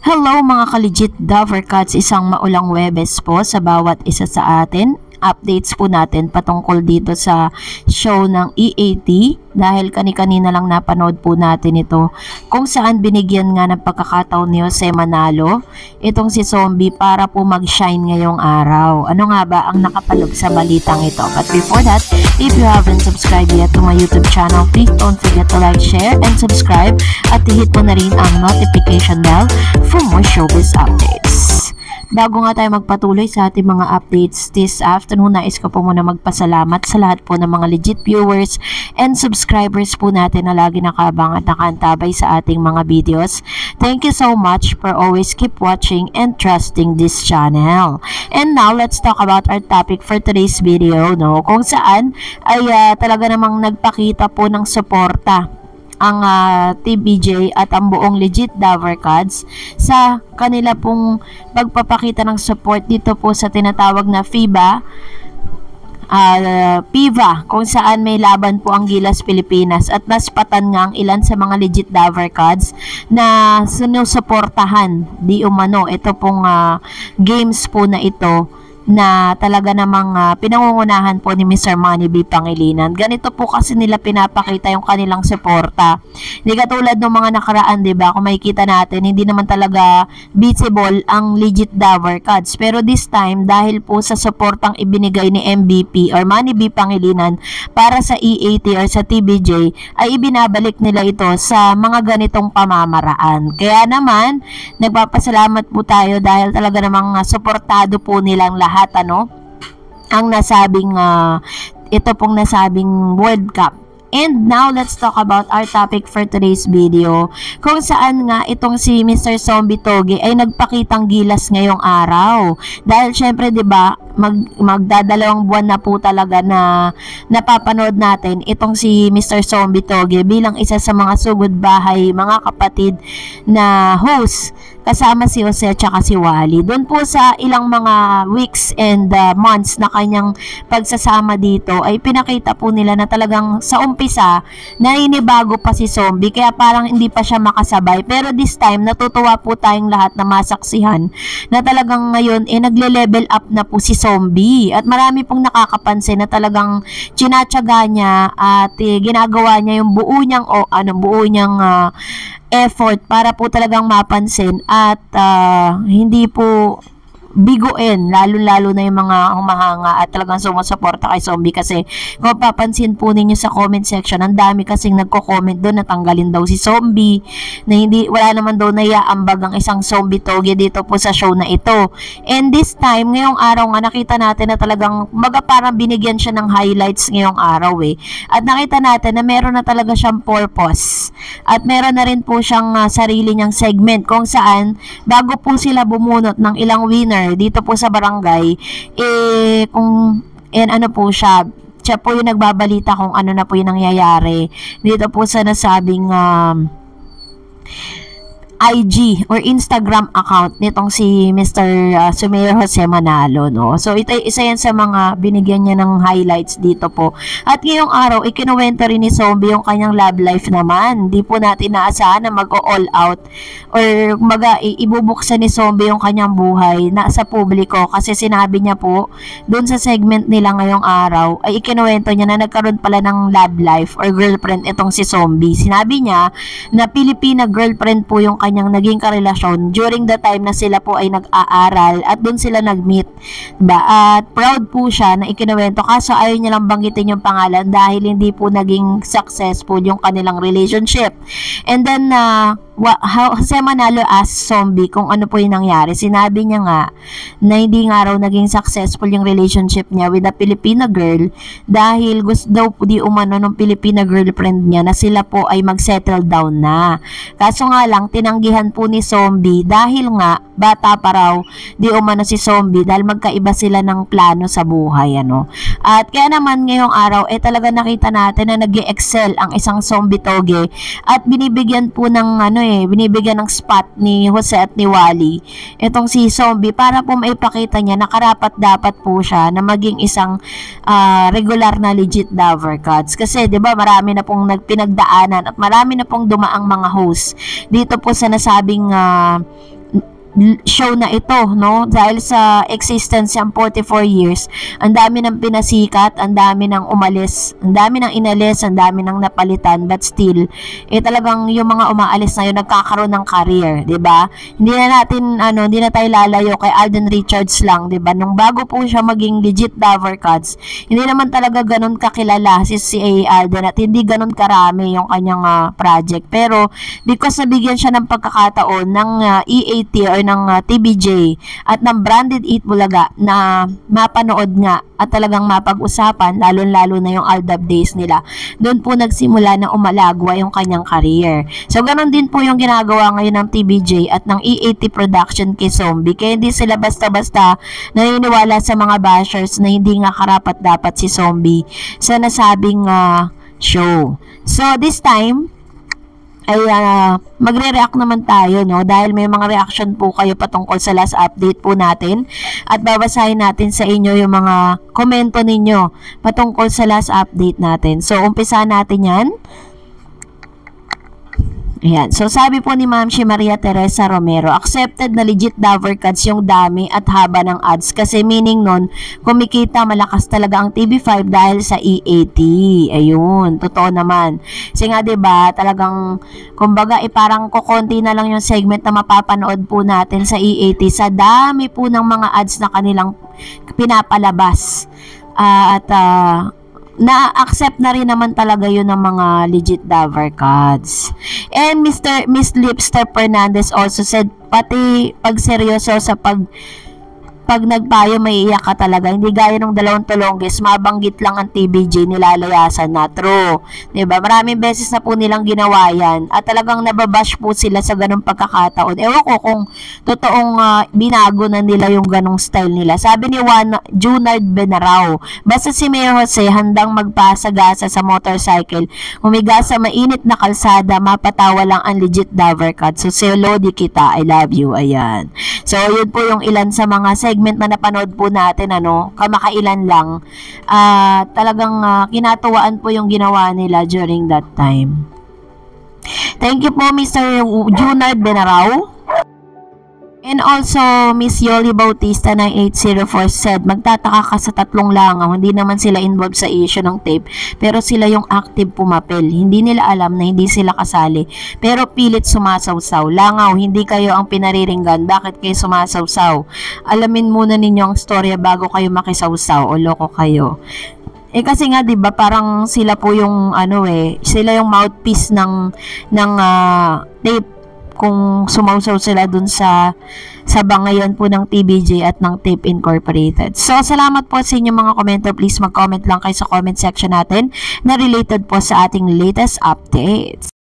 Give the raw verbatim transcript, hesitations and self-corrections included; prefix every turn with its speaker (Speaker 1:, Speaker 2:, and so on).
Speaker 1: Hello mga ka-legit Dovercats, isang maulang Webes po sa bawat isa sa atin. Updates po natin patungkol dito sa show ng E A T dahil kani-kanina lang napanood po natin ito kung saan binigyan nga ng pagkakataon ni Jose Manalo itong si Zombie para po mag-shine ngayong araw. Ano nga ba ang nakapalog sa balitang ito? But before that, if you haven't subscribed yet to my YouTube channel, please don't forget to like, share, and subscribe at hit mo na rin ang notification bell for more showbiz updates. Bago nga tayo magpatuloy sa ating mga updates this afternoon, nais ko po muna magpasalamat sa lahat po ng mga legit viewers and subscribers po natin na lagi nakabang at nakaantabay sa ating mga videos. Thank you so much for always keep watching and trusting this channel. And now, let's talk about our topic for today's video, no? Kung saan ay uh, talaga namang nagpakita po ng suporta ang uh, T B J at ang buong legit Dovercats sa kanila pong pagpapakita ng support dito po sa tinatawag na FIBA uh, PIVA, kung saan may laban po ang Gilas Pilipinas at naspatan nga ang ilan sa mga legit Dovercats na sinusuportahan di umano ito pong uh, games po na ito na talaga namang uh, pinangungunahan po ni Mister Manny B. Pangilinan. Ganito po kasi nila pinapakita yung kanilang suporta. Hindi katulad ng mga nakaraan, diba? Kung makikita natin, hindi naman talaga visible ang legit Dovercats. Pero this time, dahil po sa suportang ibinigay ni M V P or Manny B. Pangilinan para sa E A T or sa T B J, ay ibinabalik nila ito sa mga ganitong pamamaraan. Kaya naman, nagpapasalamat po tayo dahil talaga namang uh, suportado po nilang lahat. Lahat ano ang nasabing uh, ito pong nasabing World Cup. And now, let's talk about our topic for today's video, kung saan nga itong si Mister Zombie Toge ay nagpakitang gilas ngayong araw. Dahil syempre, di ba, mag, magdadalawang buwan na po talaga na napapanood natin itong si Mister Zombie Toge bilang isa sa mga sugod bahay, mga kapatid na host kasama si Jose at saka si Wally. Doon po sa ilang mga weeks and uh, months na kanyang pagsasama dito ay pinakita po nila na talagang sa umpisa naninibago pa si Zombie kaya parang hindi pa siya makasabay. Pero this time natutuwa po tayong lahat na masaksihan na talagang ngayon eh nagle-level up na po si Zombie at marami pong nakakapansin na talagang chinatsaga niya at eh, ginagawa niya yung buo niyang o ano buo niyang uh, effort para po talagang mapansin at uh, hindi po biguin, lalo-lalo na yung mga humahanga at talagang sumusuporta kay Zombie. Kasi kung papansin po ninyo sa comment section, ang dami kasing nagko-comment doon na tanggalin daw si Zombie, na hindi, wala naman daw naiaambag ang isang Zombie Toge dito po sa show na ito. And this time, ngayong araw nga, nakita natin na talagang maga parang binigyan siya ng highlights ngayong araw eh. At nakita natin na meron na talaga siyang purpose. At meron na rin po siyang uh, sarili niyang segment kung saan bago po sila bumunot ng ilang winner dito po sa barangay, eh, kung, and ano po siya, siya po yung nagbabalita kung ano na po yung nangyayari. Dito po sa nasabing, um, I G or Instagram account nitong si Mister Uh, Sumayor Jose Manalo, no? So ito isa yan sa mga binigyan niya ng highlights dito po. At ngayong araw ikinuwento rin ni Zombie yung kanyang love life naman. Hindi po natin naasahan na mag-all out or maga ibubuksan ni Zombie yung kanyang buhay na sa publiko kasi sinabi niya po doon sa segment nila ngayong araw ay ikinuwento niya na nagkaroon pala ng love life or girlfriend itong si Zombie. Sinabi niya na Pilipina girlfriend po yung kanyang naging karelasyon during the time na sila po ay nag-aaral at doon sila nag-meet, diba? At proud po siya na ikinuwento kaso ayaw niya lang banggitin yung pangalan dahil hindi po naging successful yung kanilang relationship. And then uh, Jose Manalo asked Zombie kung ano po yung nangyari. Sinabi niya nga na hindi nga raw naging successful yung relationship niya with a Filipina girl dahil gusto daw po di umano ng Filipina girlfriend niya na sila po ay mag-settle down na. Kaso nga lang tinanggihan po ni Zombie dahil nga bata pa raw di umano si Zombie dahil magkaiba sila ng plano sa buhay, ano. At kaya naman ngayong araw eh talaga nakita natin na nag-excel ang isang Zombie Toge at binibigyan po ng ano eh, binibigyan ng spot ni Jose at ni Wally itong si Zombie para po maipakita niya na karapat dapat po siya na maging isang uh, regular na legit Dovercats kasi 'di ba marami na pong nagpinagdaanan at marami na pong dumaang mga host dito po sa nasabing uh, show na ito, no? Dahil sa existence ng forty-four years, ang dami ng pinasikat, ang dami ng umalis, ang dami ng inalis, ang dami ng napalitan, but still, eh talagang yung mga umaalis na yun, nagkakaroon ng career, di ba? Hindi na natin, ano, hindi na tayo lalayo kay Alden Richards lang, di ba? Nung bago po siya maging legit Dover Cats, hindi naman talaga ganun kakilala si si Alden at hindi ganun karami yung kanyang uh, project. Pero, because nabigyan siya ng pagkakataon ng uh, E A T or ng uh, T B J at ng Branded Eat Bulaga na mapanood nga at talagang mapag-usapan, lalo-lalo na yung Aldab days nila, doon po nagsimula na umalagwa yung kanyang career. So, ganun din po yung ginagawa ngayon ng T B J at ng E A T Production kay Zombie. Kaya hindi sila basta-basta naniniwala sa mga bashers na hindi nga karapat-dapat si Zombie sa nasabing uh, show. So, this time, ay uh, magre-react naman tayo, no? Dahil may mga reaction po kayo patungkol sa last update po natin at babasahin natin sa inyo yung mga komento ninyo patungkol sa last update natin. So, umpisa natin yan. Ayan. So, sabi po ni Ma'am si Maria Teresa Romero, accepted na legit Dover Cats yung dami at haba ng ads kasi meaning nun, kumikita malakas talaga ang T V five dahil sa E A T. Ayun, totoo naman. Kasi nga diba, talagang, kumbaga, eh, parang kukonti na lang yung segment na mapapanood po natin sa E A T sa dami po ng mga ads na kanilang pinapalabas. Uh, at, uh, na-accept na rin naman talaga yun ng mga legit Dover Cats. And Mister Miss Lipster Fernandez also said, pati pag seryoso sa pag pag nagpayo, may iyak ka talaga. Hindi gaya ng dalawang tulonggis, mabanggit lang ang T B J, nilalayasan na. True. Diba? Maraming beses na po nilang ginawa yan. At talagang nababash po sila sa ganong pagkakataon. Ewan ko kung totoong uh, binago na nila yung ganong style nila. Sabi ni Juan Junard Benarao, basta si Mayor Jose handang magpasagasa sa motorcycle, humiga sa mainit na kalsada, mapatawa lang ang legit Dover Cats. So, say Lodi kita, I love you. Ayan. So, yun po yung ilan sa mga segment na napanood po natin, ano, kamakailan lang. Uh, talagang uh, kinatuwaan po yung ginawa nila during that time. Thank you po, Mister Junard Benarao. And also, Miss Yoli Bautista nine eight zero four said, magtataka ka sa tatlong langaw, hindi naman sila involved sa issue ng tape, pero sila yung active pumapel. Hindi nila alam na hindi sila kasali, pero pilit sumasawsaw. Langaw, hindi kayo ang pinariringgan, bakit kayo sumasawsaw? Alamin muna ninyo ang storya bago kayo makisawsaw o loko kayo. Eh kasi nga 'di ba parang sila po yung ano eh, sila yung mouthpiece ng ng uh, tape kung sumausaw sila dun sa sa bangayan po ng T B J at ng Tape Incorporated. So, salamat po sa inyong mga komento. Please mag-comment lang kayo sa comment section natin na related po sa ating latest updates.